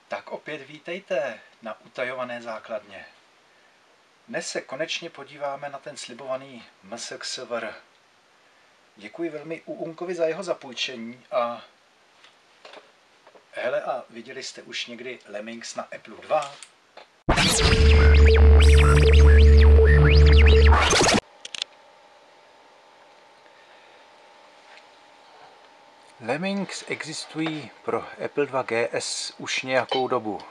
Tak opět vítejte na utajované základně. Dnes se konečně podíváme na ten slibovaný MSXVR. Děkuji velmi Uunkovi za jeho zapůjčení a... Hele, a viděli jste už někdy Lemmings na Apple 2? Lemmings existují pro Apple 2 GS už nějakou dobu.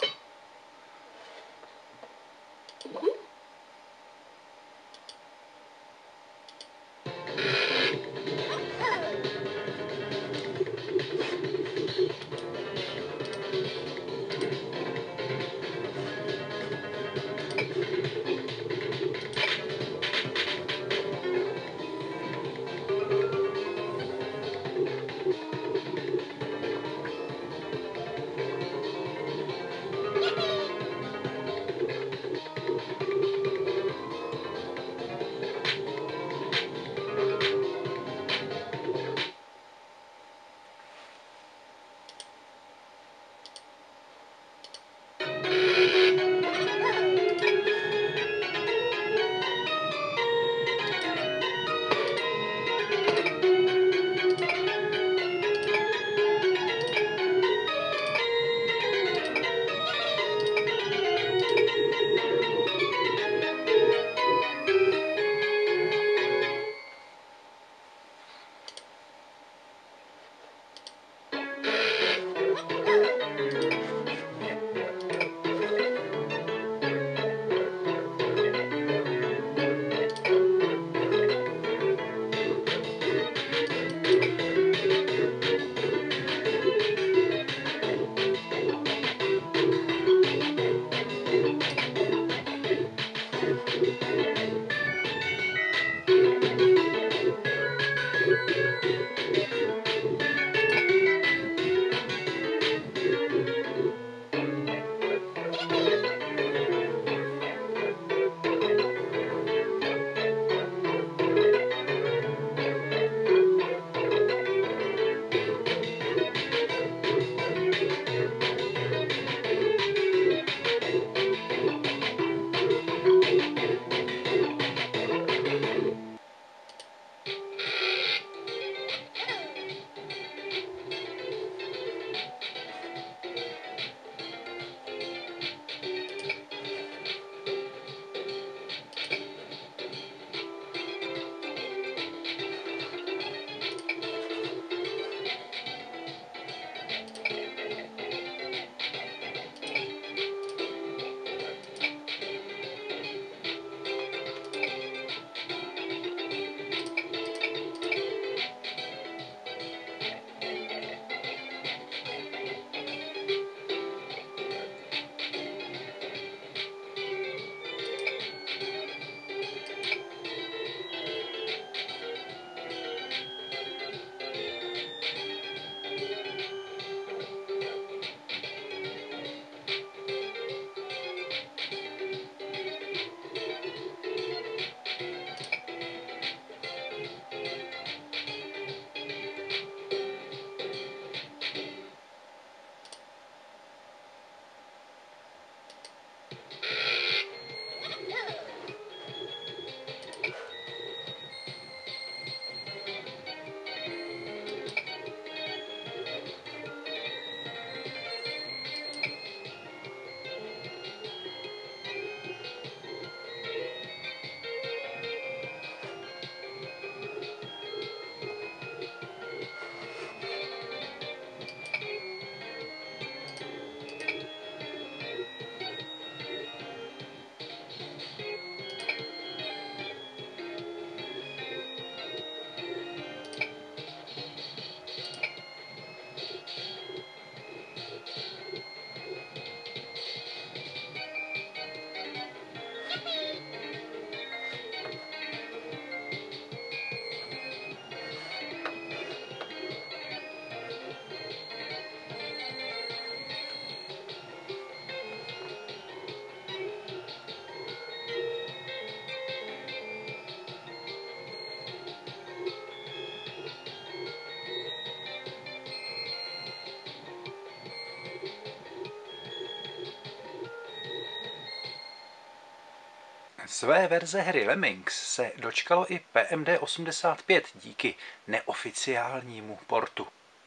Své verze hry Lemmings se dočkalo i PMD85 díky neoficiálnímu portu.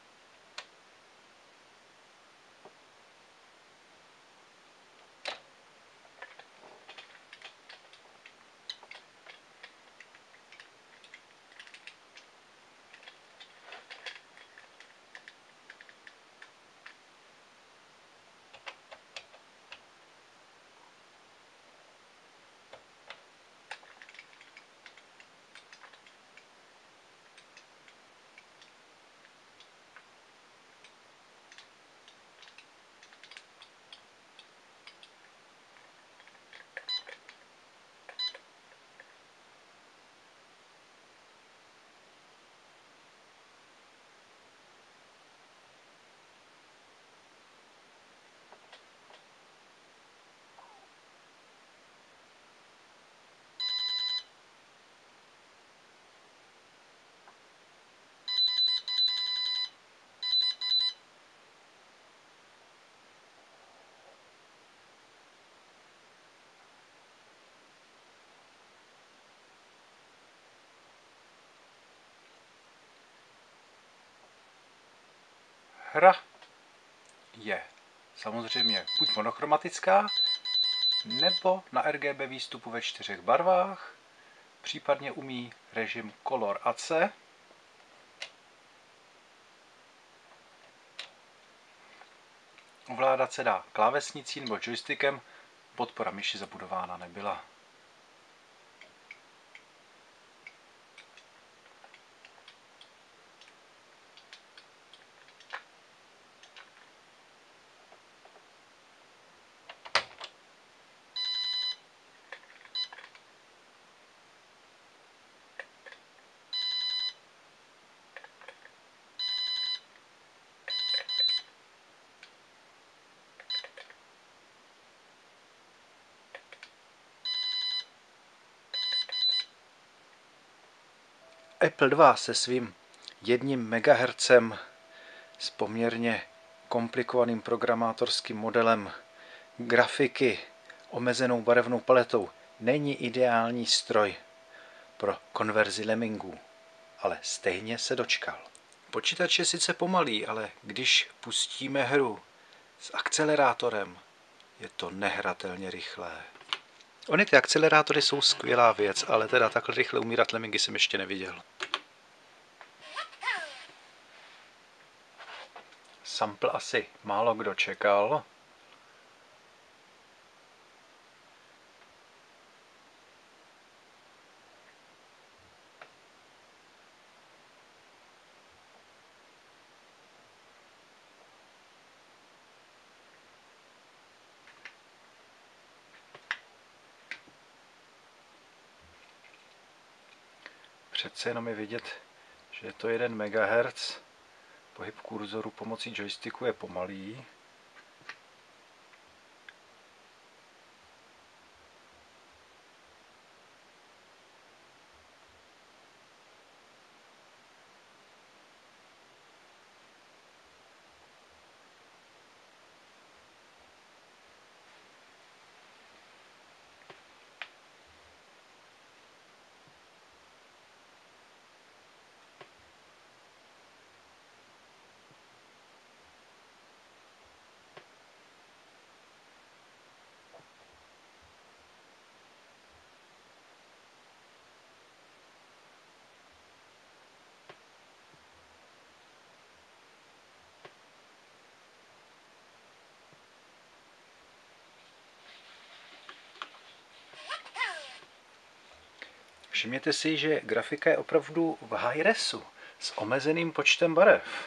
Hra je samozřejmě buď monochromatická, nebo na RGB výstupu ve 4 barvách, případně umí režim Color AC. Ovládat se dá klávesnicí nebo joystickem, podpora myši zabudována nebyla. Apple II se svým 1 MHz s poměrně komplikovaným programátorským modelem grafiky, omezenou barevnou paletou není ideální stroj pro konverzi Lemmingů, ale stejně se dočkal. Počítač je sice pomalý, ale když pustíme hru s akcelerátorem, je to nehratelně rychlé. Ony ty akcelerátory jsou skvělá věc, ale teda takhle rychle umírat Lemmingy jsem ještě neviděl. Sample asi málo kdo čekal. Přece jenom je vidět, že je to 1 MHz. Pohyb kurzoru pomocí joysticku je pomalý. Všimněte si, že grafika je opravdu v high-resu s omezeným počtem barev.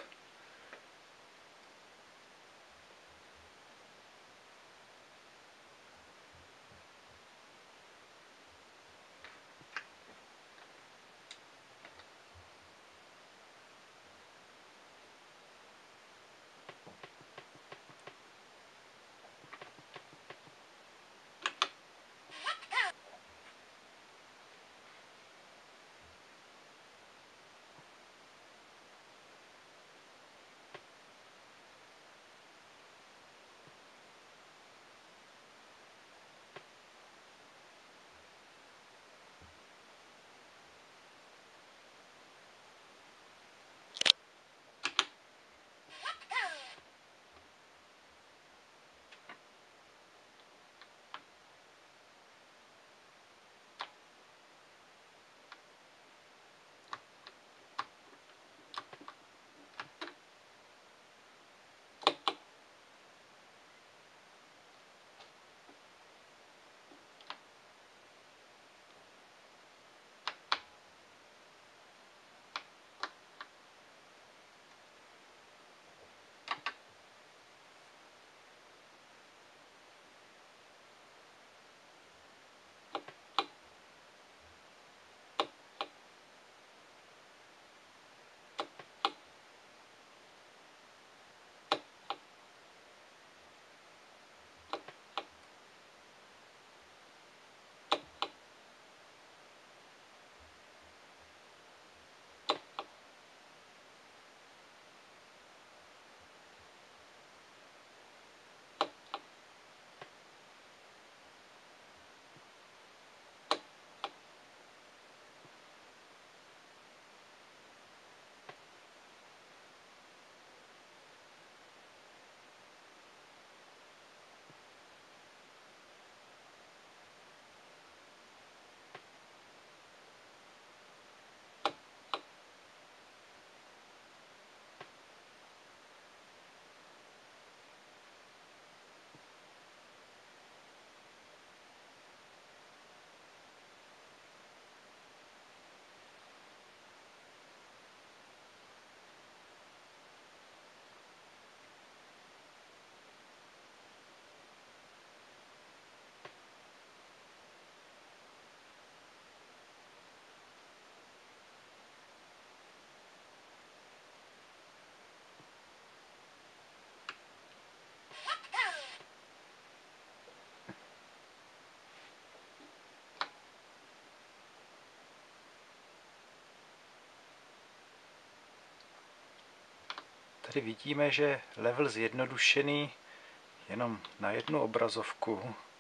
vidíme, že level zjednodušený jenom na jednu obrazovku